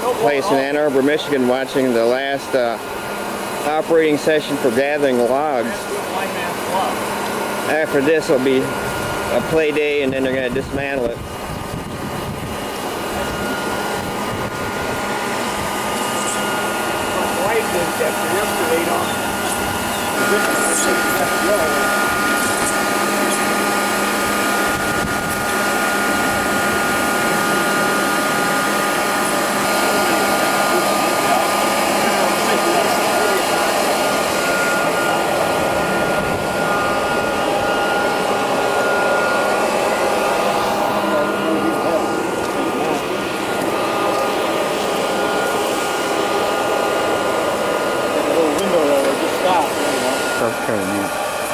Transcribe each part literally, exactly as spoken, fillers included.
place in Ann Arbor, Michigan, watching the last uh, operating session for gathering logs. After this will be a play day, and then they're going to dismantle it. That's kind of neat.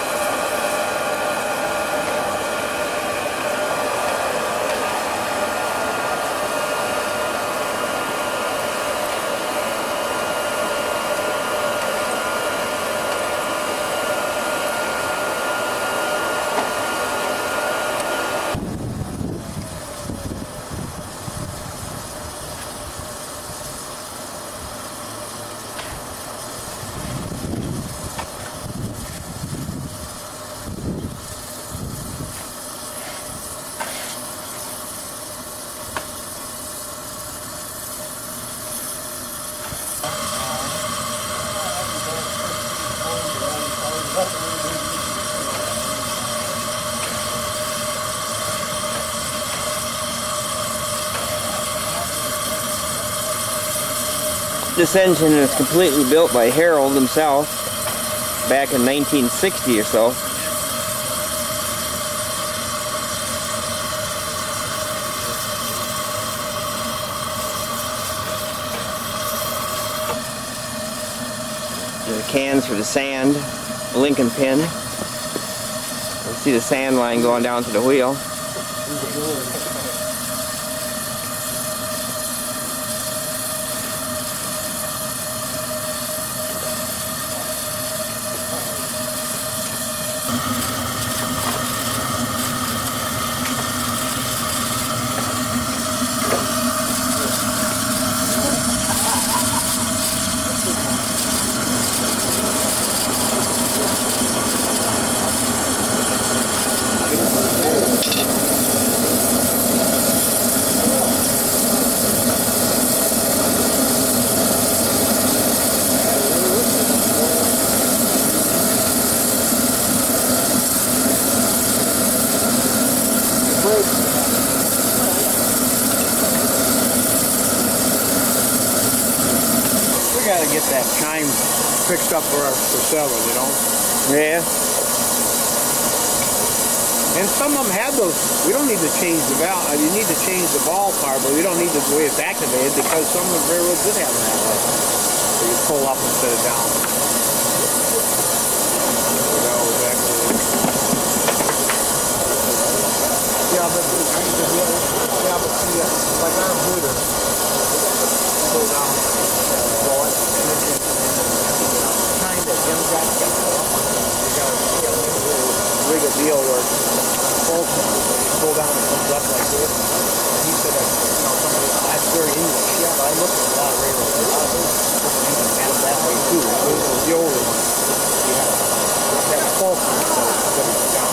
This engine is completely built by Harold himself back in nineteen sixty or so. The cans for the sand, the Lincoln pin. You see the sand line going down to the wheel. We gotta get that chime fixed up for our for seven, you know. Yeah. And some of them have those. We don't need to change the valve. Uh, you need to change the ball part, but we don't need the way it's activated because some of the railroads did have that way. So you pull up instead of down. Yeah, but yeah, but see, uh, like our motor, go down, roll it, and then kind of Jim got to you got to rig a deal where full you pull down and comes up like this. And he said, that, you know, somebody, that's very English. Yeah, but I looked at a lot of railroads. A lot of those people had them that way too. Those were the older ones. You had that full instead of down.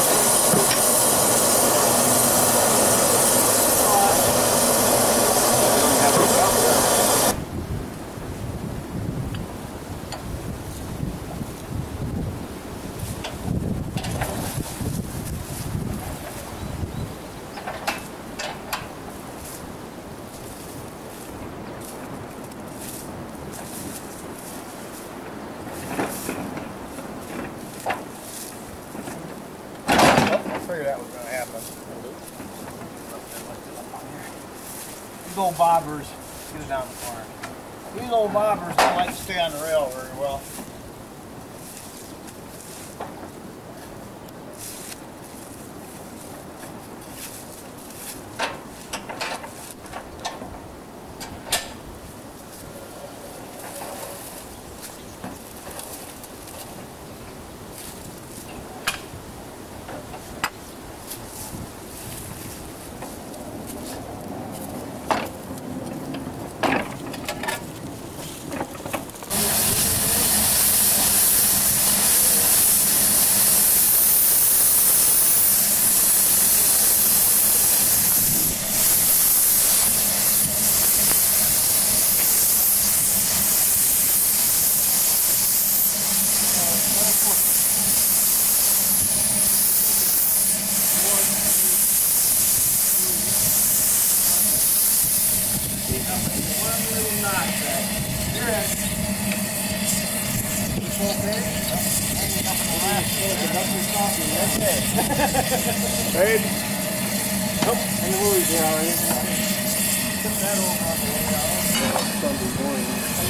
I figured that was going to happen. These old bobbers, get it down the corner. These old bobbers don't like to stay on the rail very well. little knot back. You're in. Hanging up in the last That's it. Right? Nope. And the movie's here already. Put that over on the way out. Sunday morning.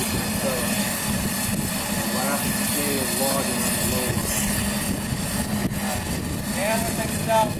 Last day of logging on the load. Yeah, I'm going to take this out.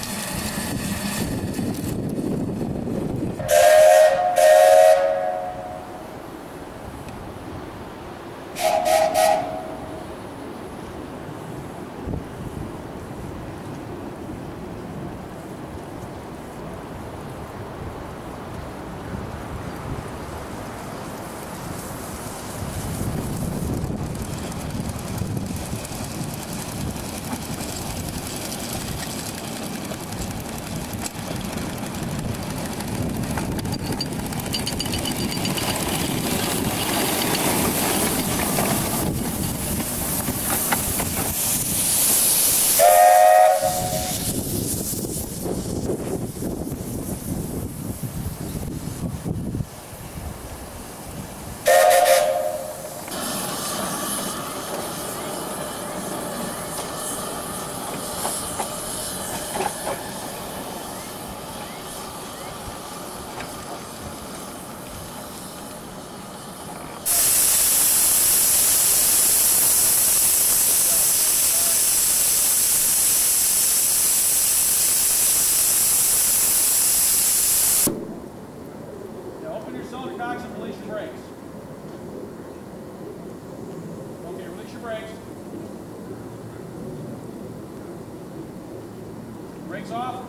Cylinder cocks and release your brakes. Okay, release your brakes. Brakes off.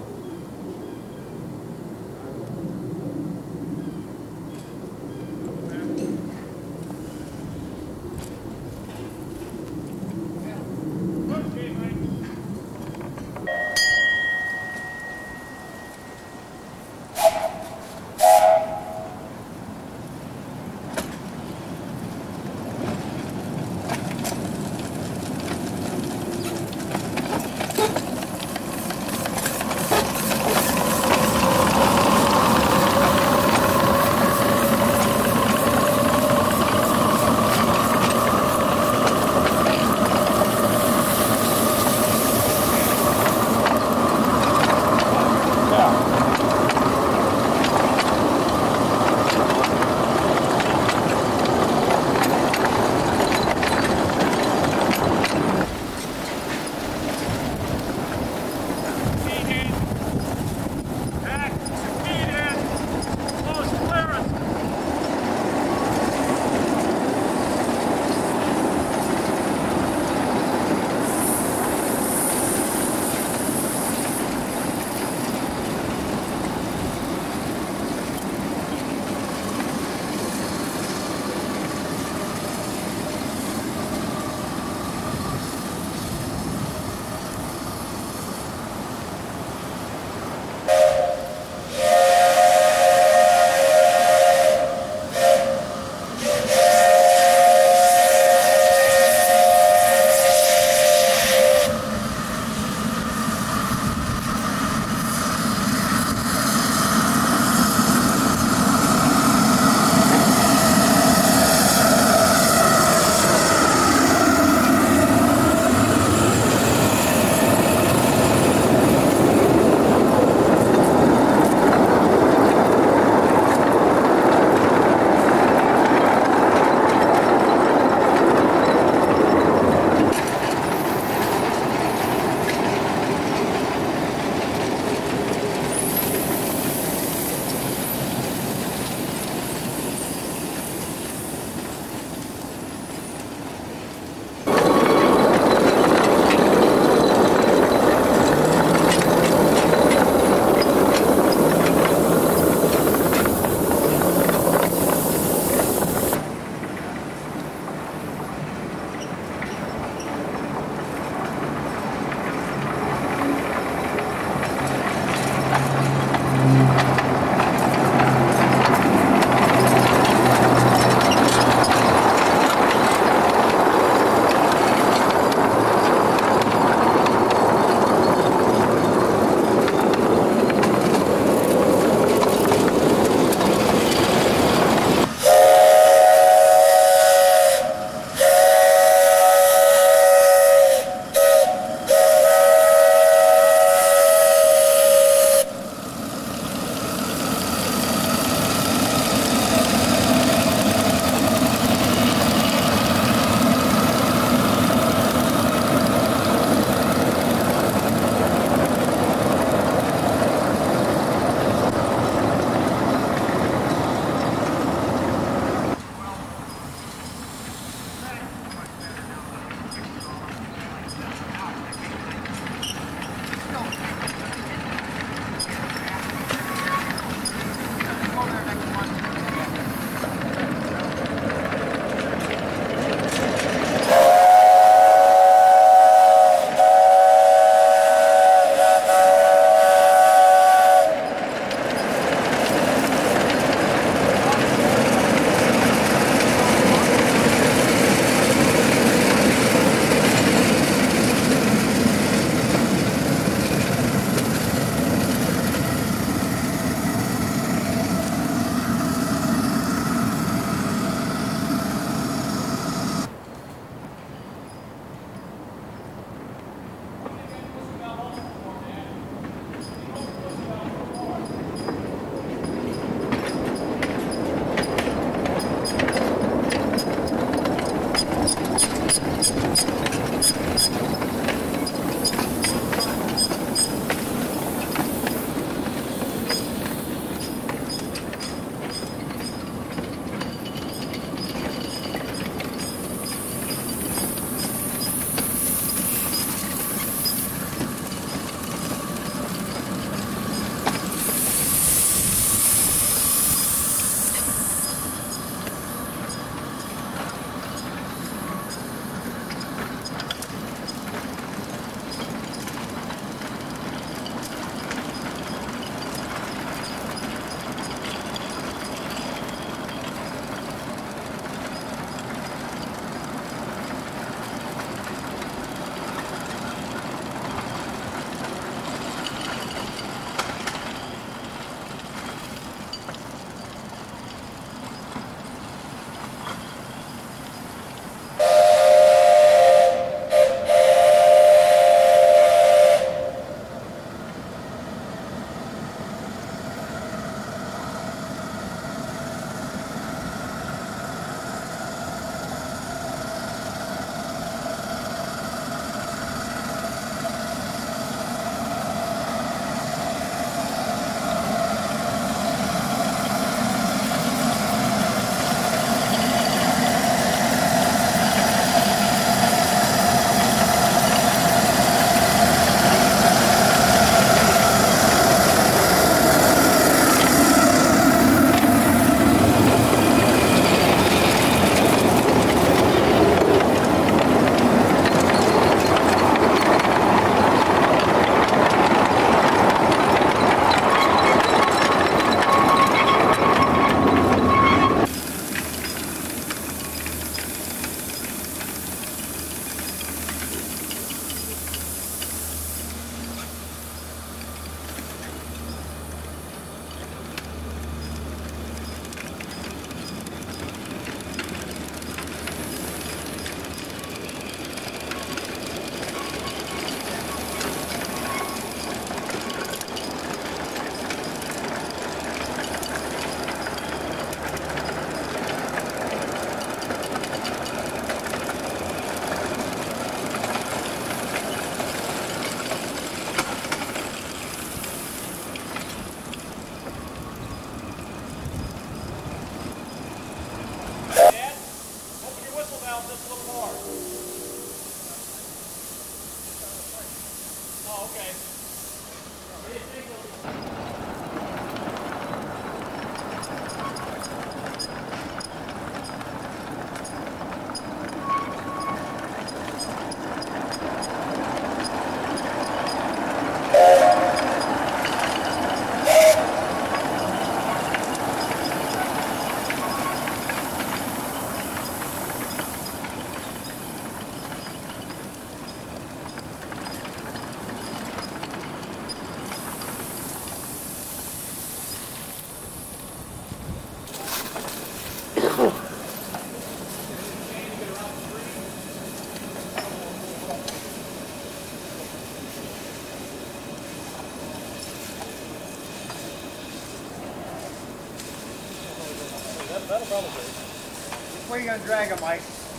that'll probably be. Where are you gonna drag him, Mike?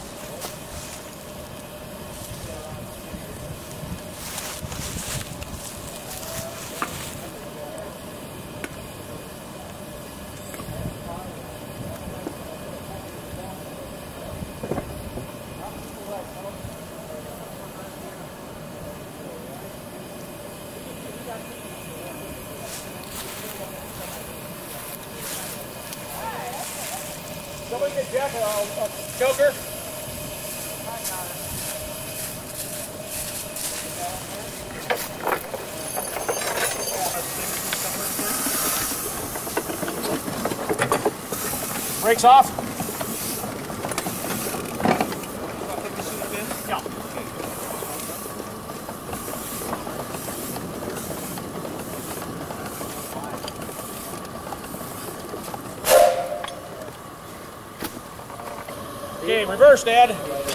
Somebody get Jeff a, a choker. Brakes off. Yeah. Okay, reverse, Dad.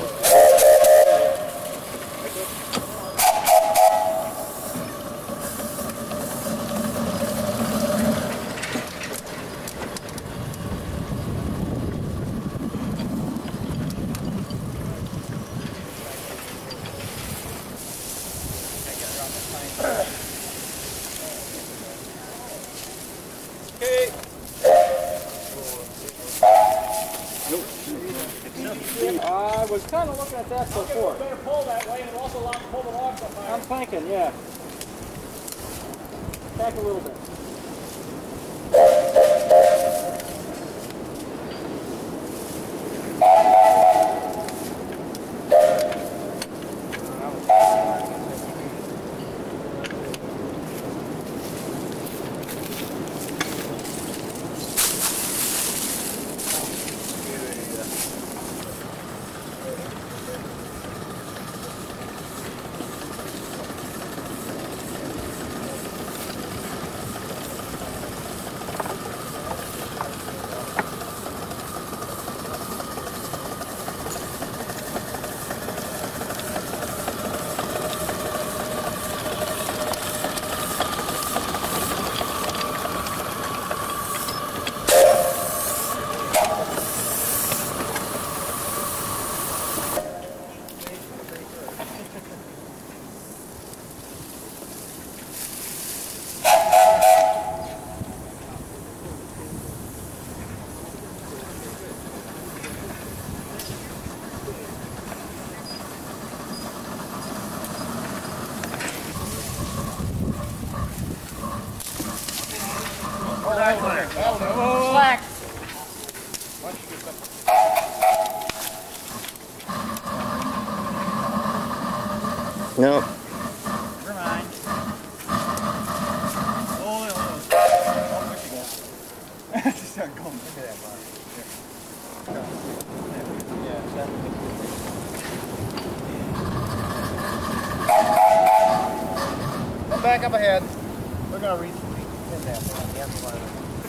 Okay. I was kind of looking at that before. Better pull that way, and also allow to pull the logs up higher. I'm thinking, yeah. Back a little bit. Slack. No. Never mind. Oh, no, no. Just start going. Look at that bar. Yeah, exactly. Come back up ahead. We're gonna read in that thing on the end part.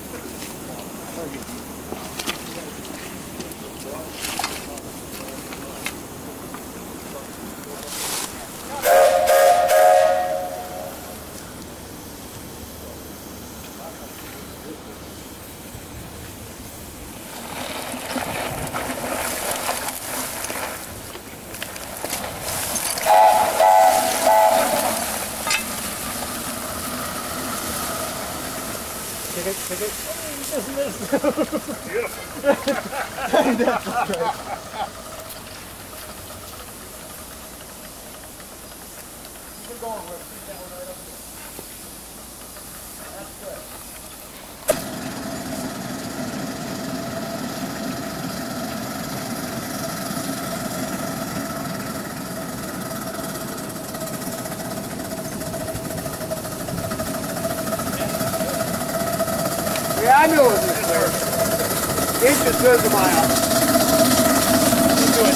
Take it, take it. Beautiful. That's great. Keep going with it. Keep that one right up there. That's good. Yeah, I knew it was this clear. Inch as good as a mile. Let's do it.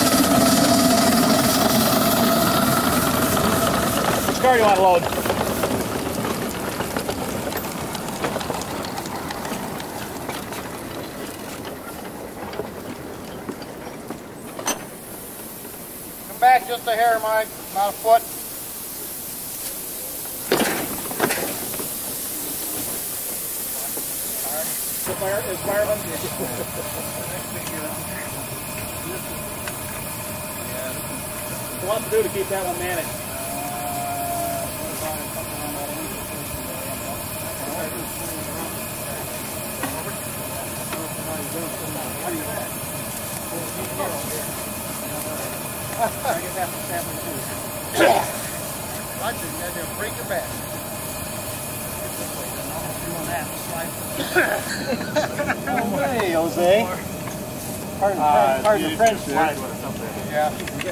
Which car do you want to load? Come back just a hair, Mike. Not a foot. fire, is fireman. What to do to keep that one managed? Watch it, you guys are gonna break your back. Hey, Jose. Pardon, Uh, pardon the French. slide with something. Yeah.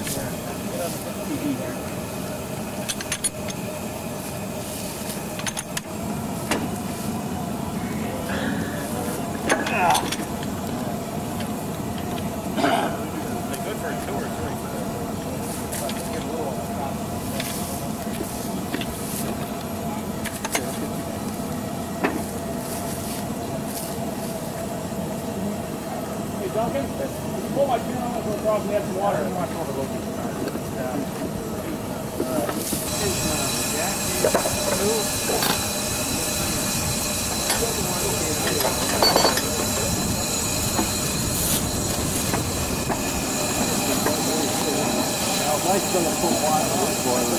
Good for a two or three. Hey, Duncan, pull my camera and go across and add some water. Mike's gonna put water on the boiler.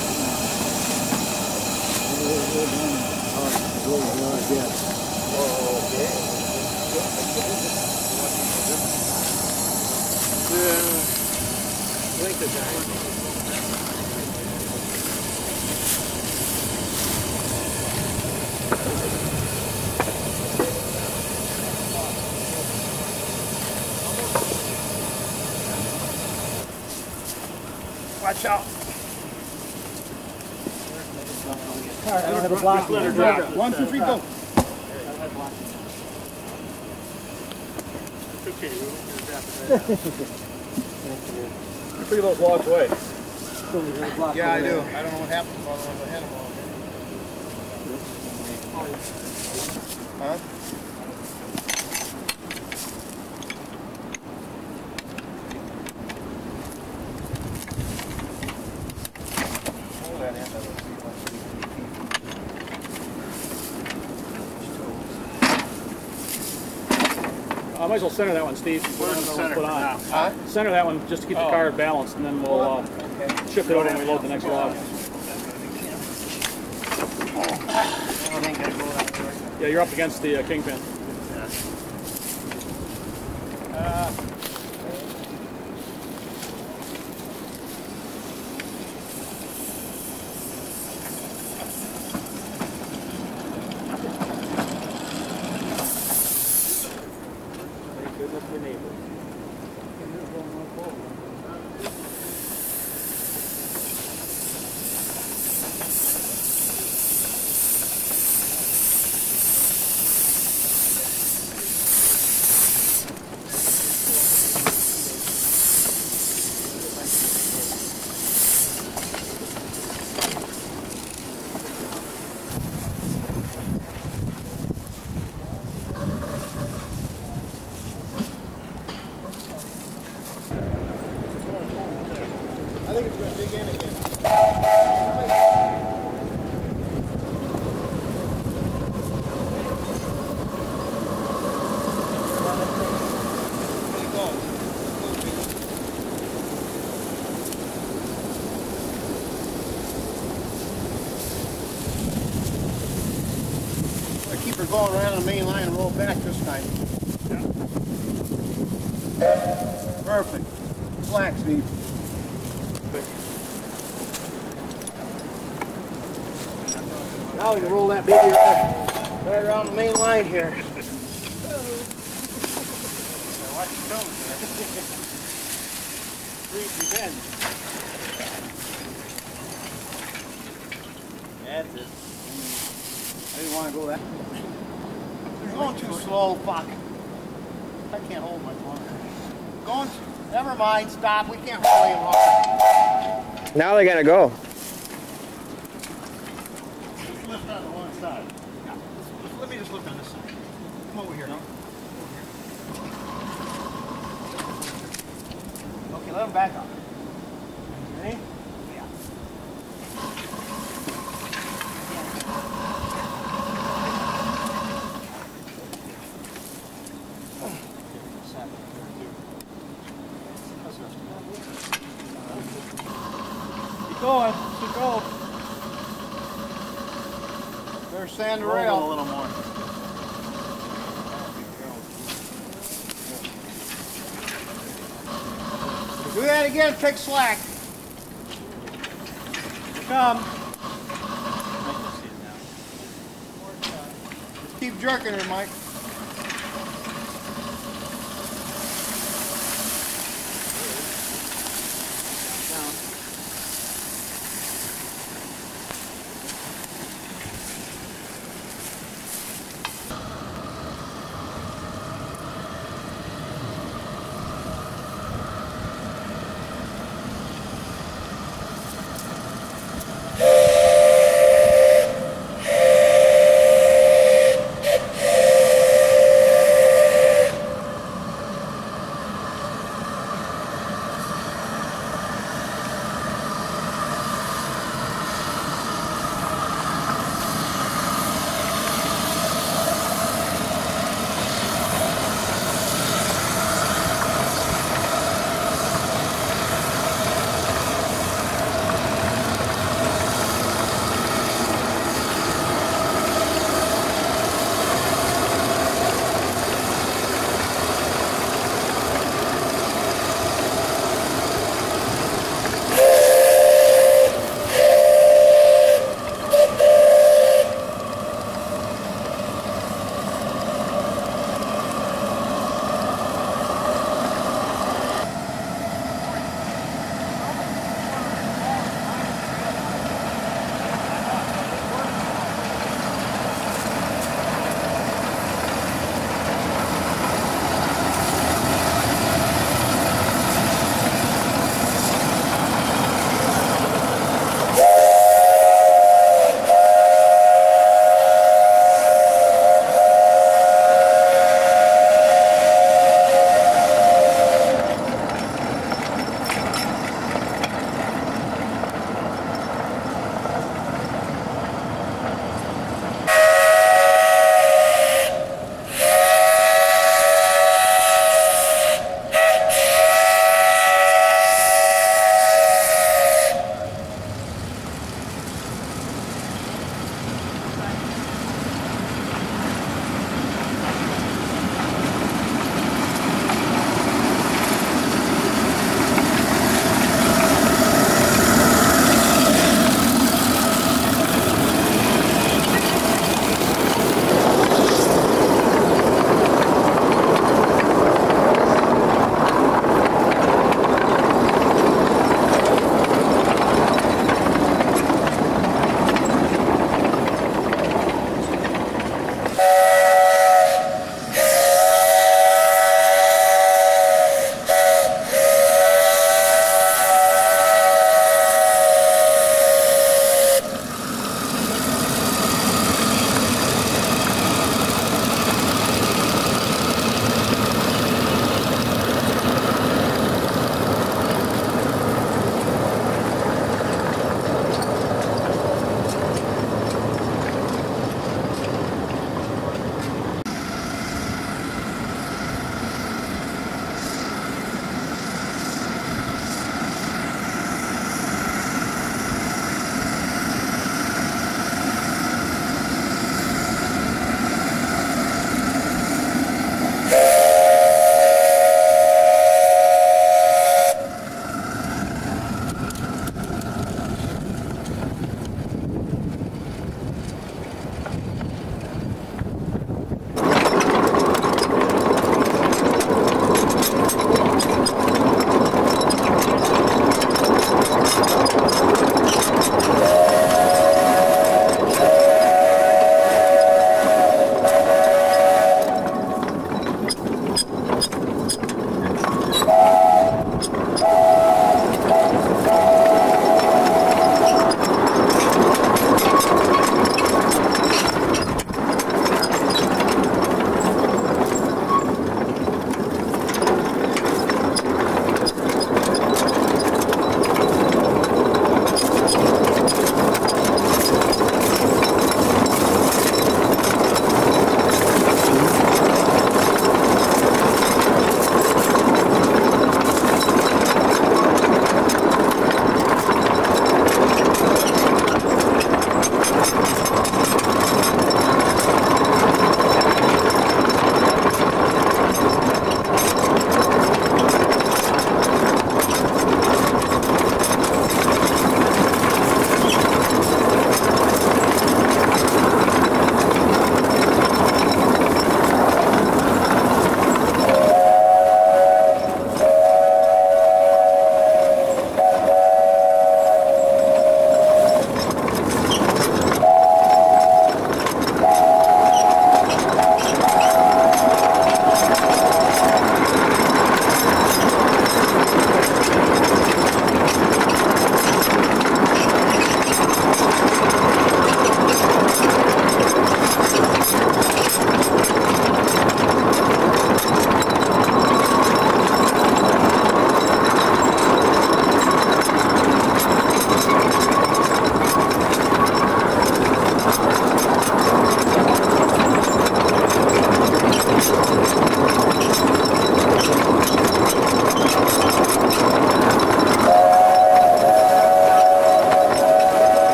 Watch out. All right, I don't have a block. Let her drop. One, two, three, go. Okay, you're pretty well blocked away. Yeah, I do. I don't know what happened while I was ahead of them. Huh? Hold that end of it. I might as well center that one, Steve. Where's the center? Put on. Huh? Center that one just to keep the car balanced, and then we'll uh, shift it over when we load the next log. Yeah, you're up against the uh, kingpin. Uh, I think it's going to dig in again. I keep her going around the main line and roll back this time. Perfect. Slack, Steve. Now we can roll that baby right, right around the main line here. Watch your toes there. Three, three, ten. That's it. I didn't want to go that. You're going too slow, fuck. I can't hold much longer. Going too, never mind, stop. We can't roll any longer. Now they're gonna go. Just lift on the one side. Yeah. Just, let me just lift on this side. Come over here. No? Okay, let them back up. Ready? Yeah. going. Keep going. There's sand Roll rail. a little more. Do that again, take slack. Come. Just keep jerking her, Mike.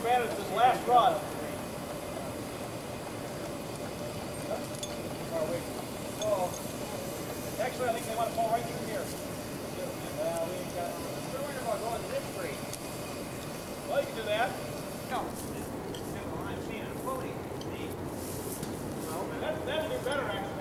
advantage of this last run. Oh, actually, I think they want to fall right through here. Well, we ain't got. We're worried about going this way. Well, you can do that. No. I'm seeing it fully. No, that that'd be better actually.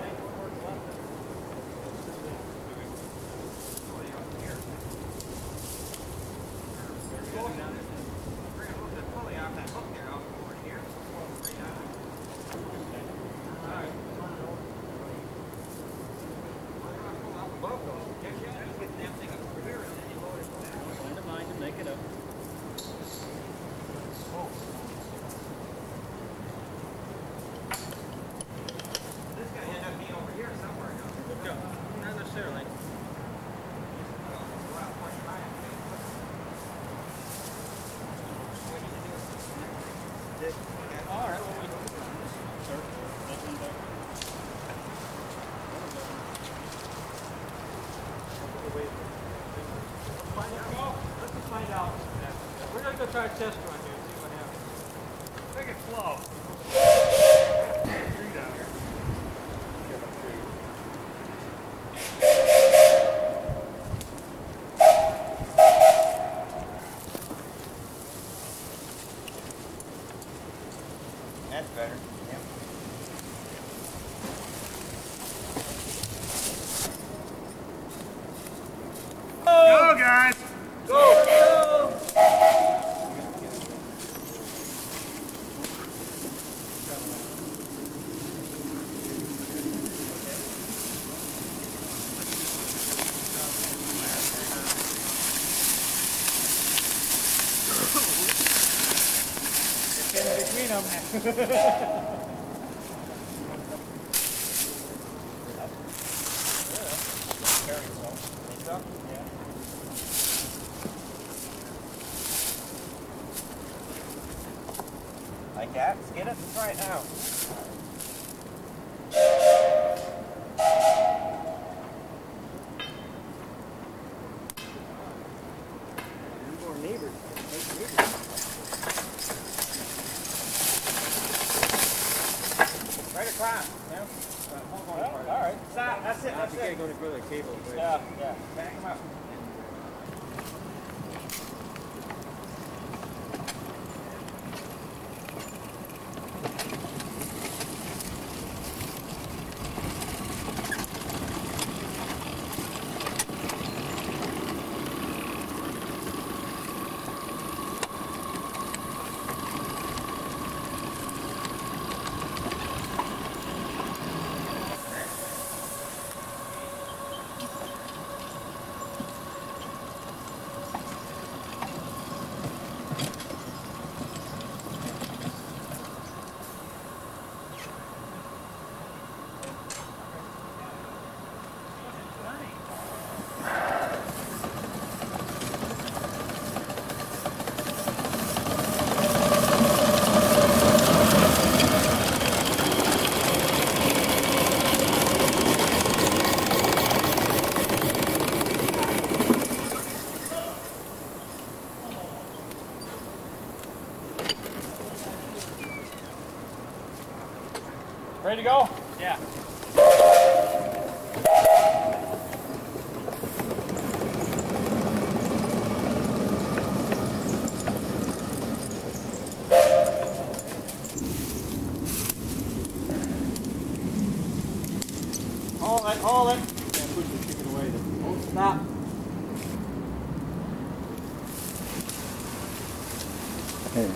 Try a test run here, see what happens. Take it slow. Tree down here. That's better. Yep. Go, guys! Go! Between them. Like that? Let's get it. Let's try it now. More neighbors. Right across. Yeah. Well, all right. Stop. That's it. That's You it. can't go any further cable. Right? Yeah, yeah. Back him up. Ready to go? Yeah. Hold it, hold it. Can't push the chicken away. Oh, stop. Hey.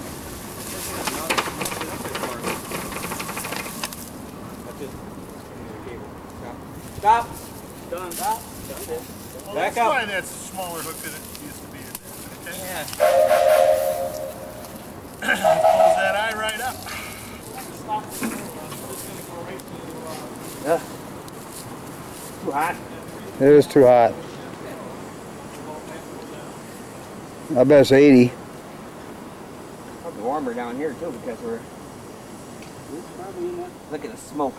Stop. Done. Stop. Well, Back that's up. why that's a smaller hook than it used to be. Okay? Yeah. Pulls that eye right up. Yeah. Too hot. It is too hot. I bet it's eighty. Probably warmer down here too because we're look at the smoke.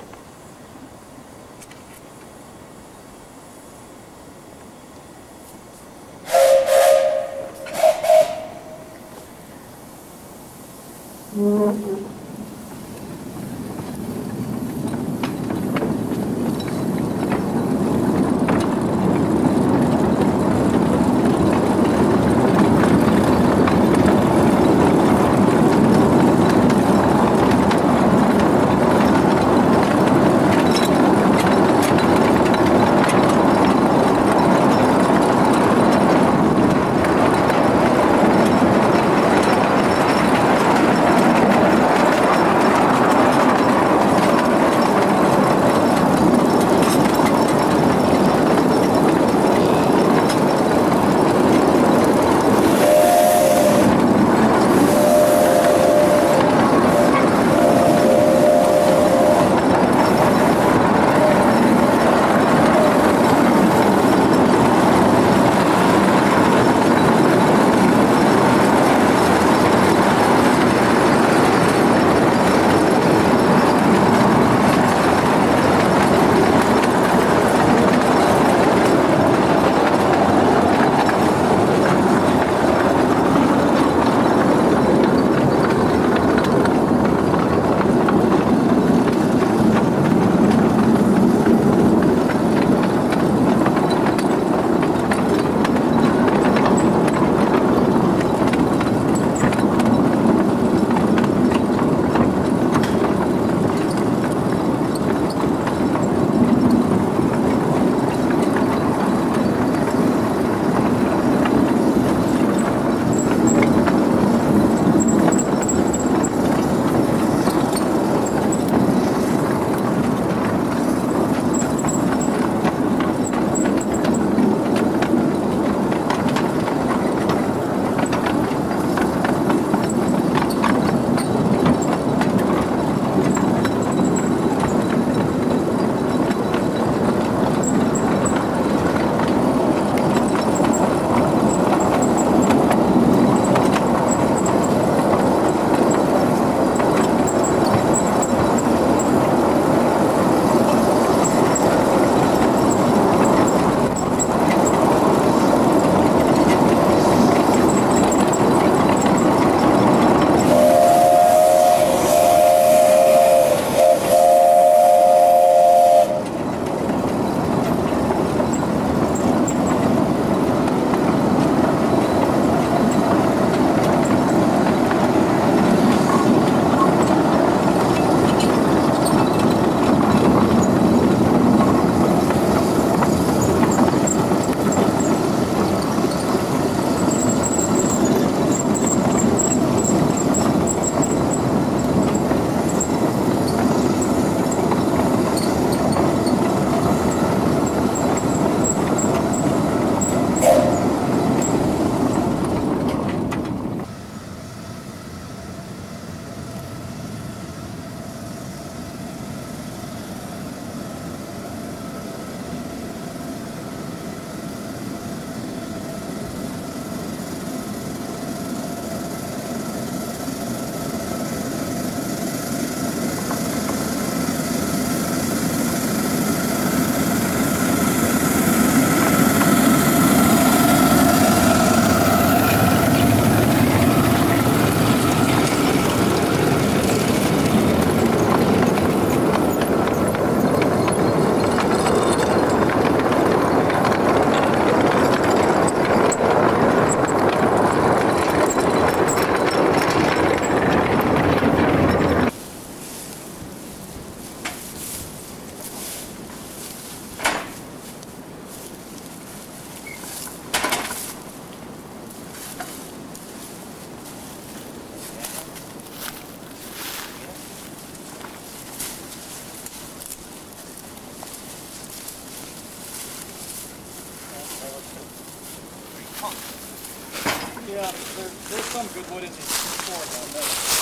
uh, there, there's some good wood in these before though.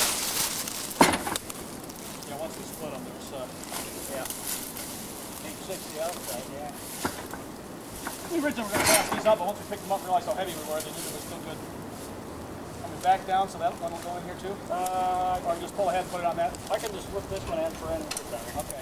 Yeah, once we split them, there's uh, yeah, eight sixty outside. Yeah. We originally were going to pass these up, but once we picked them up, and realized how heavy we were. They knew they were still good. Coming back down, so that one will go in here too. Uh, or just pull ahead and put it on that. I can just whip this one in for any for that. Okay.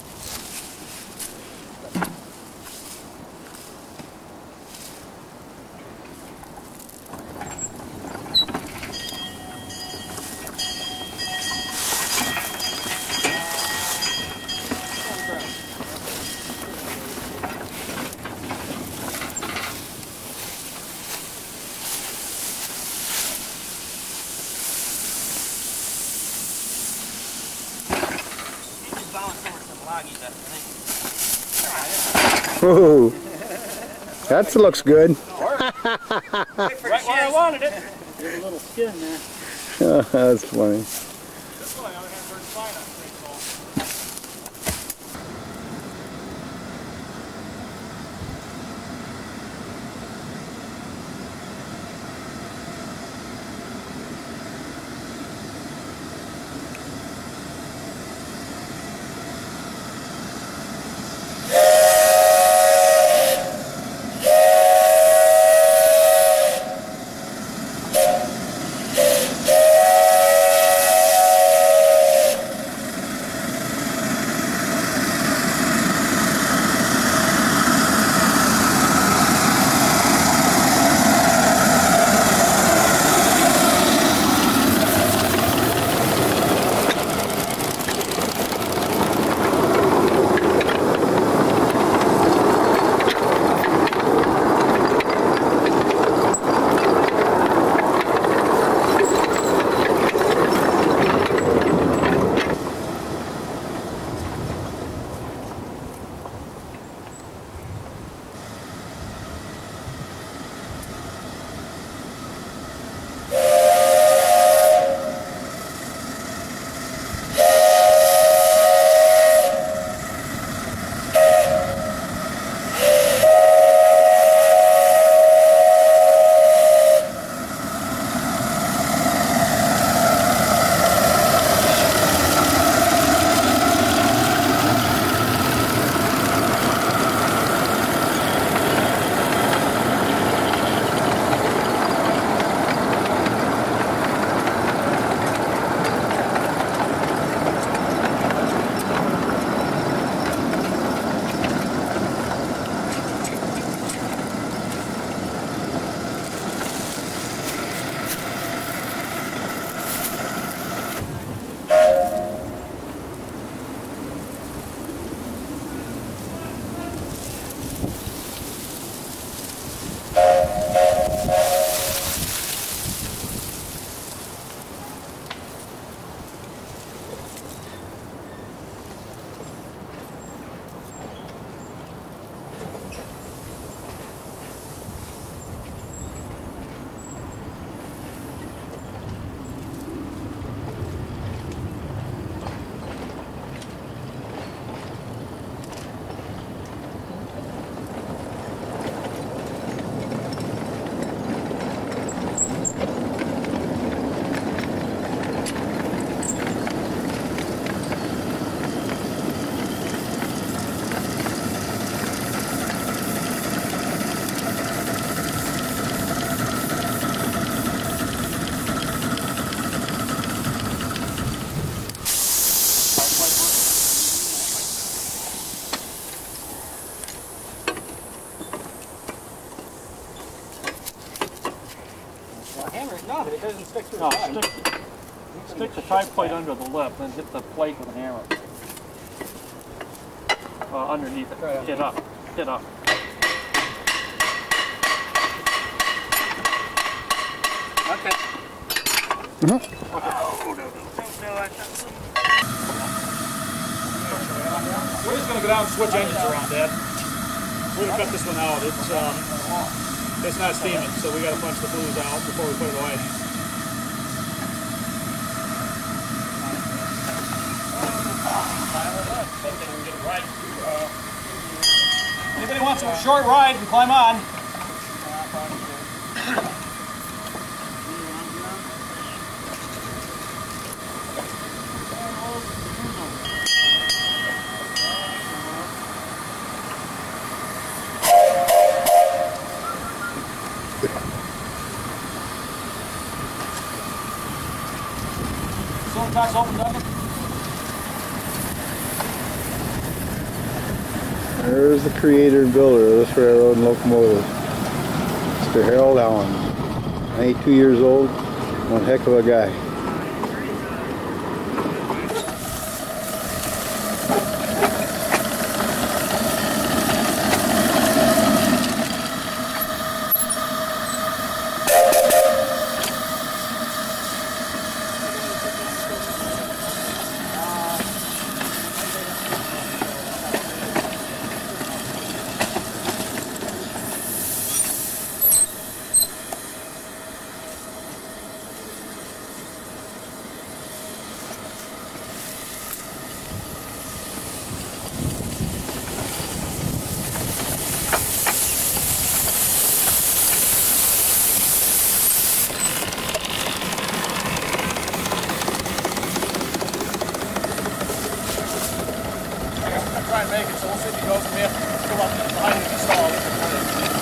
Whoa, that looks good. Right where I wanted it. There's a little skin there. Oh, that's funny. This one, on the other hand, burns fine on straight salt. No, but it doesn't stick to the No, bottom. stick, stick the tie plate under the lip and hit the plate with a hammer. Uh, underneath it. Right. Hit up. Hit up. Okay. Mm-hmm. Oh, no, no, no, I got some. We're just going to go down and switch engines around, Dad. We're going to cut this one out. It's um, it's not steaming, so we got to punch the flues out before we put it away. Anybody wants a short ride, and climb on. guys opened up? There's the creator and builder of this railroad and locomotive, Mister Harold Allen. ninety-two years old, one heck of a guy. Try and make it, so we'll see if he goes from here. Come up behind the stall.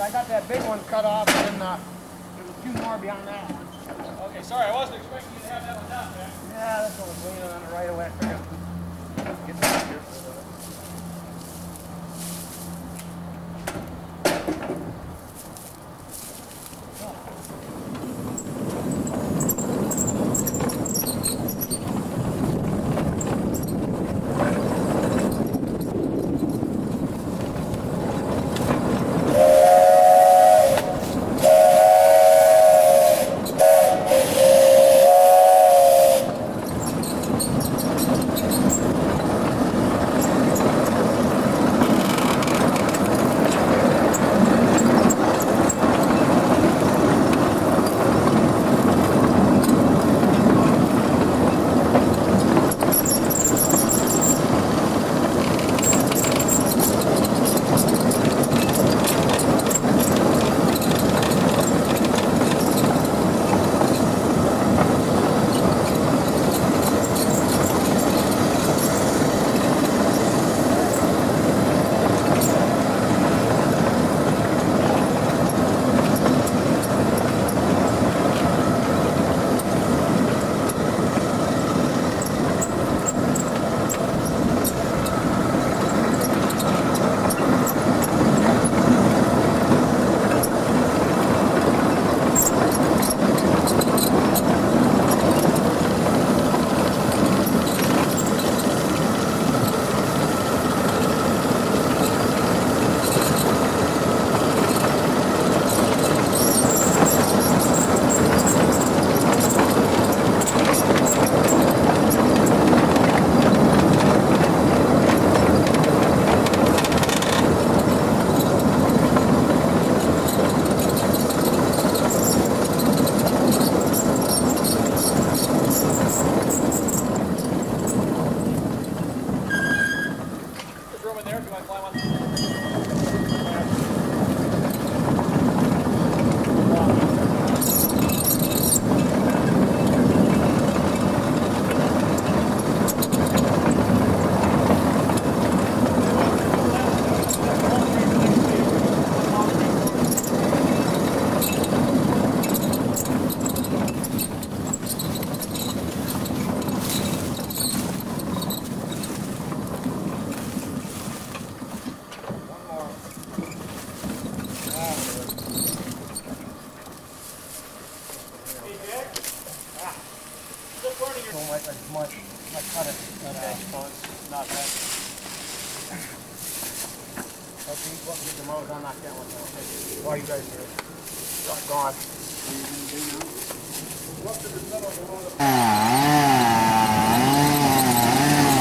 I got that big one cut off, and then uh, there's a few more beyond that one. Okay, sorry, I wasn't expecting you to have that one down, man. Yeah, this one was leaning on it right away. I figured get back here for a little bit. Don't like as much. I cut it. Okay, so it's not bad. Okay, what get the mouth? I'll knock that one down. While you guys are gone. What are you going to do?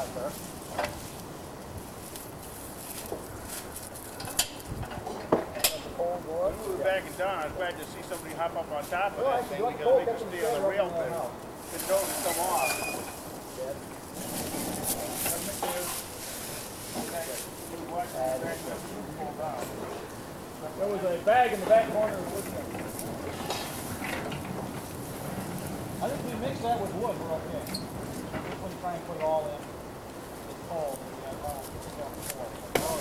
back there. When we were back in town, I was glad to see somebody hop up on top of Well, that actually, thing what because pole they could kept stay them on the straight rail up in the bed. house? It don't come off. There was a bag in the back corner of the wood shed. I think we mix that with wood, we're okay. Just when you try and put it all in, it's cold. And we have all it's on the floor. Oh,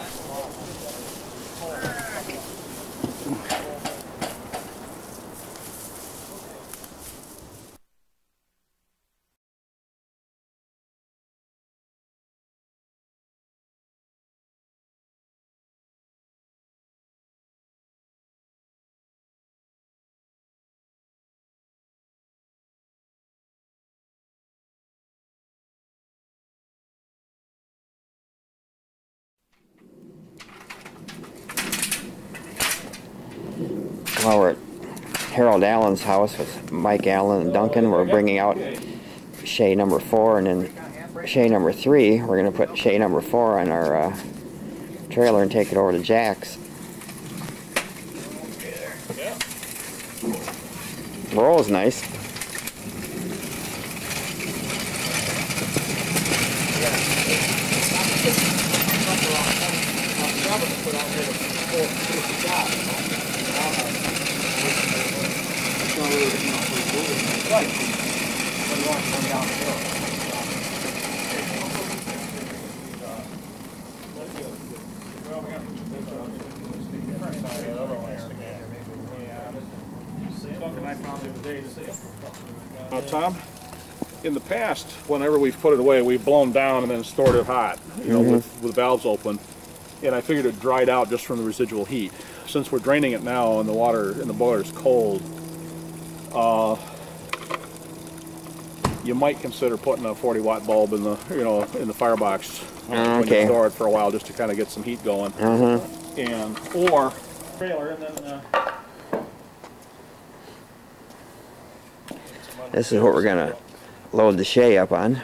While we're at Harold Allen's house with Mike Allen and Duncan, we're bringing out Shay number four, and then Shay number three. We're going to put Shay number four on our uh, trailer and take it over to Jack's. Roll is nice. Right. So you want to come down the hill. Uh, Tom, in the past, whenever we've put it away, we've blown down and then stored it hot, you know, Mm-hmm. with, with valves open. And I figured it dried out just from the residual heat. Since we're draining it now and the water in the boiler is cold, uh, you might consider putting a forty watt bulb in the, you know, in the firebox when Okay. you store it for a while, just to kind of get some heat going. Uh-huh. And or trailer and then. Uh, This is what we're going to load the Shay up on.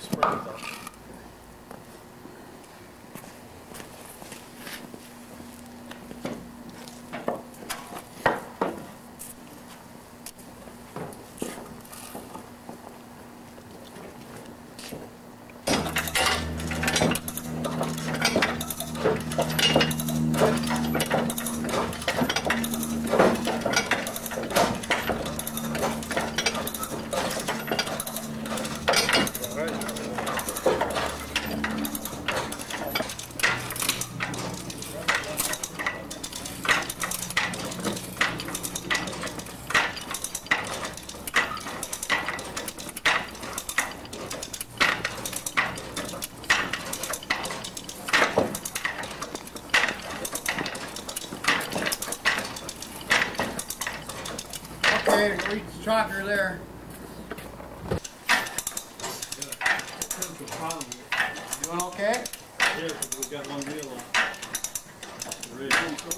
Okay, reach the chocker there. Doing okay? Yeah, we've got one wheel on. Ready?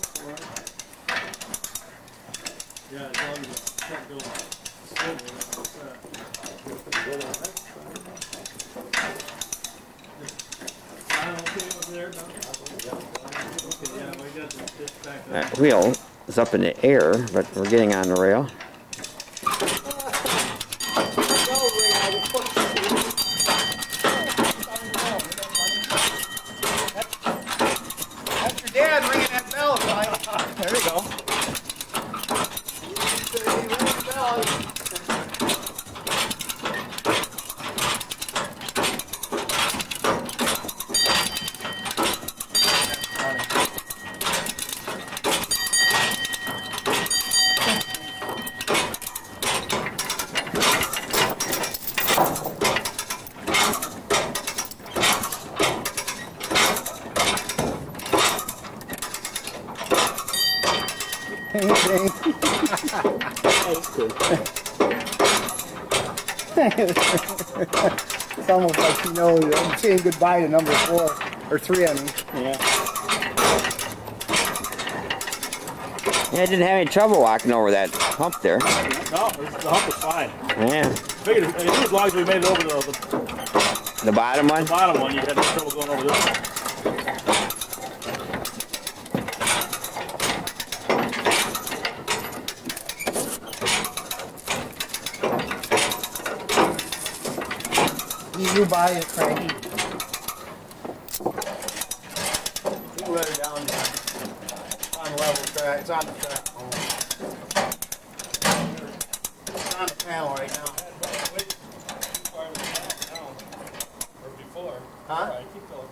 Yeah, as long as the truck goes silver, that's that. I'm okay over there, Doc? Okay, yeah, we got this this back up. That wheel is up in the air, but we're getting on the rail. That's your dad ringing that bell, Mike. There we go. It's almost like you know I'm saying goodbye to number four or three. I mean, Yeah. Yeah, I didn't have any trouble walking over that hump there. no, the hump was fine. Yeah. Figured as long as we made it over the, the The bottom one? The bottom one, you had no trouble going over this one. You buy it, Frankie. You can let her down there. It's on level track. It's on the track. It's on the panel right now. Or before. Huh? Right, keep going.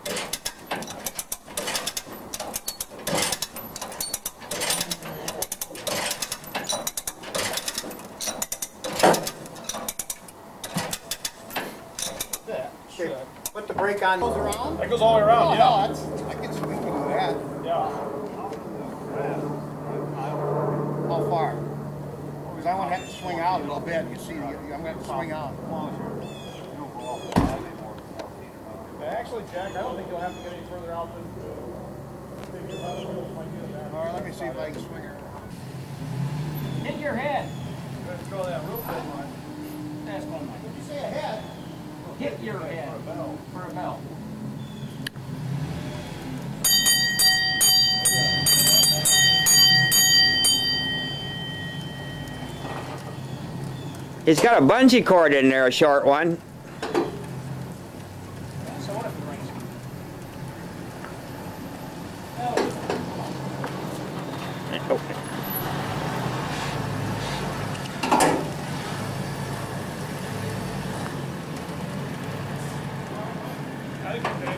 Okay. Put the brake on. Goes around? That goes all the way around, Oh, yeah. no, that's, I can see we can do that. Yeah. How far? Because I want to have to swing out a little bit. You see, I'm going to have to swing out. Actually, Jack, I don't think you'll have to get any further out than. All right, let me see if I can swing her around. Hit your head. Let's throw that real quick, Mike. That's one Mike. Did you say a head? Hit your head for a bell. It's got a bungee cord in there, a short one. So what if it rings? I think